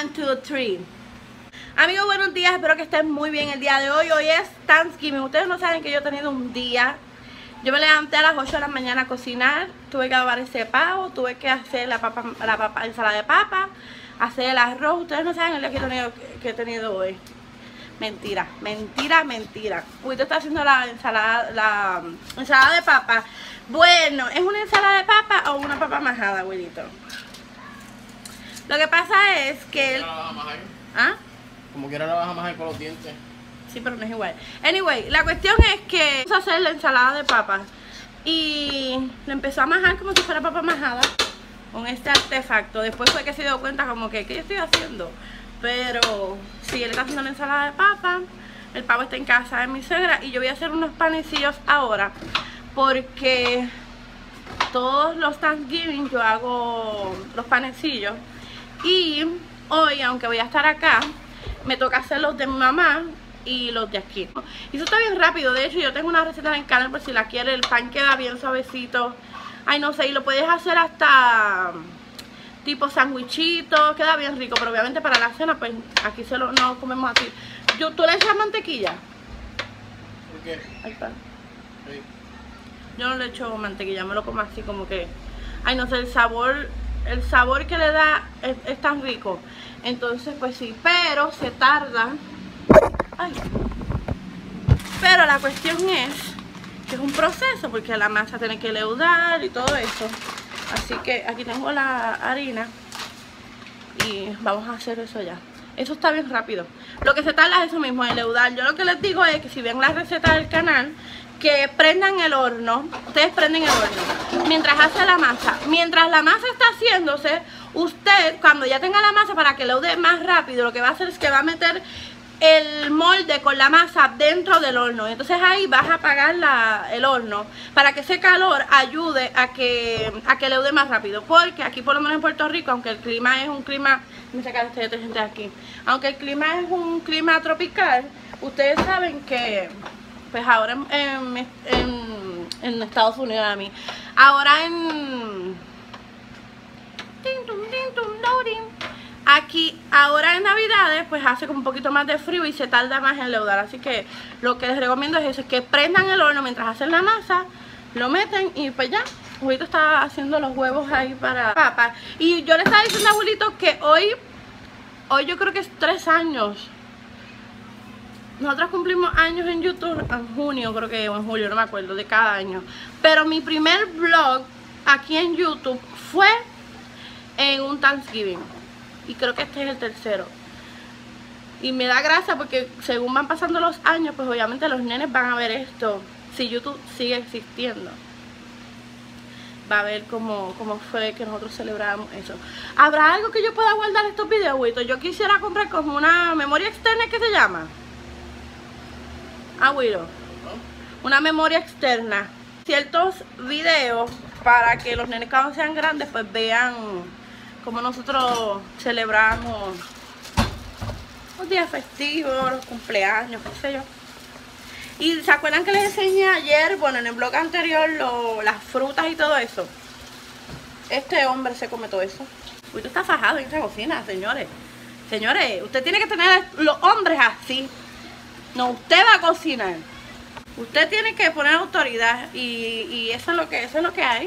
1, 2, 3. Amigos, buenos días, espero que estén muy bien el día de hoy. Hoy es Thanksgiving. Ustedes no saben que yo he tenido un día. Yo me levanté a las 8 de la mañana a cocinar. Tuve que lavar ese pavo, tuve que hacer la ensalada de papa, hacer el arroz. Ustedes no saben el día que he tenido hoy. Mentira, mentira, mentira. Huito está haciendo la ensalada de papa. Bueno, ¿es una ensalada de papa o una papa majada, Huitito? Lo que pasa es que él... ¿Ah? Como quiera la vas a majar con los dientes. Sí, pero no es igual. Anyway, la cuestión es que vamos a hacer la ensalada de papas. Y le empezó a majar como si fuera papa majada con este artefacto. Después fue que se dio cuenta como que, ¿qué yo estoy haciendo? Pero sí, él está haciendo la ensalada de papa. El pavo está en casa de mi suegra. Y yo voy a hacer unos panecillos ahora, porque todos los Thanksgiving yo hago los panecillos. Y hoy, aunque voy a estar acá, me toca hacer los de mi mamá y los de aquí. Y eso está bien rápido. De hecho, yo tengo una receta en el canal por si la quiere. El pan queda bien suavecito. Ay, no sé, y lo puedes hacer hasta tipo sandwichito. Queda bien rico, pero obviamente para la cena, pues aquí no comemos así. ¿Tú le echas mantequilla? ¿Por qué? Ahí está. Sí. Yo no le echo mantequilla, me lo como así como que... Ay, no sé, el sabor que le da es tan rico. Entonces, pues sí, pero se tarda. Ay. Pero la cuestión es que es un proceso, porque la masa tiene que leudar y todo eso. Así que aquí tengo la harina y vamos a hacer eso ya. Eso está bien rápido. Lo que se tarda es eso mismo, en leudar. Yo lo que les digo es que si ven la receta del canal, que prendan el horno. Ustedes prenden el horno mientras hace la masa. Mientras la masa está haciéndose, usted, cuando ya tenga la masa, para que leude más rápido, lo que va a hacer es que va a meter el molde con la masa dentro del horno. Entonces ahí vas a apagar el horno para que ese calor ayude a que leude más rápido. Porque aquí, por lo menos en Puerto Rico, aunque el clima es un clima... Voy a sacar este detergente aquí. Aunque el clima es un clima tropical, ustedes saben que... Pues ahora en Estados Unidos, ahora aquí, ahora en Navidades, pues hace como un poquito más de frío y se tarda más en leudar. Así que lo que les recomiendo es eso, es que prendan el horno mientras hacen la masa, lo meten y pues ya. Abuelito está haciendo los huevos ahí para papas. Y yo le estaba diciendo a abuelito que hoy yo creo que es 3 años. Nosotros cumplimos años en YouTube en junio, creo que, o en julio, no me acuerdo, de cada año. Pero mi primer vlog aquí en YouTube fue en un Thanksgiving. Y creo que este es el tercero. Y me da gracia porque según van pasando los años, pues obviamente los nenes van a ver esto. Si YouTube sigue existiendo, va a ver cómo fue que nosotros celebramos eso. ¿Habrá algo que yo pueda guardar estos videos, Huito? Yo quisiera comprar como una memoria externa, que se llama Huito, una memoria externa, ciertos videos para que los nenes cuando sean grandes pues vean cómo nosotros celebramos los días festivos, los cumpleaños, qué sé yo. Y ¿se acuerdan que les enseñé ayer, bueno, en el blog anterior, las frutas y todo eso? Este hombre se come todo eso. Huito está fajado en esa cocina, señores. Señores, usted tiene que tener los hombres así. No, usted va a cocinar. Usted tiene que poner autoridad y eso es lo que hay.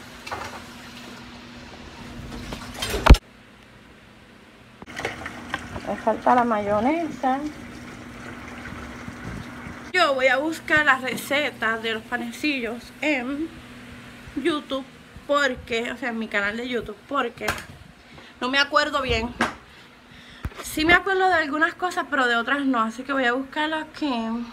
Me falta la mayonesa. Yo voy a buscar las recetas de los panecillos en YouTube porque, o sea, en mi canal de YouTube, porque no me acuerdo bien. Sí me acuerdo de algunas cosas, pero de otras no, así que voy a buscarlo aquí.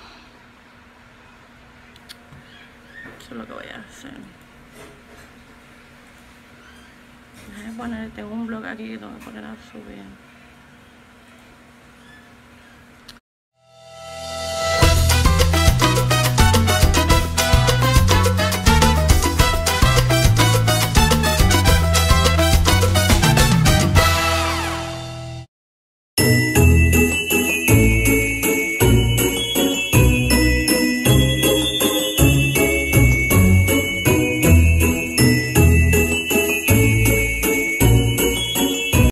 Eso es lo que voy a hacer. Déjame poner, tengo un blog aquí que tengo que poner a subir.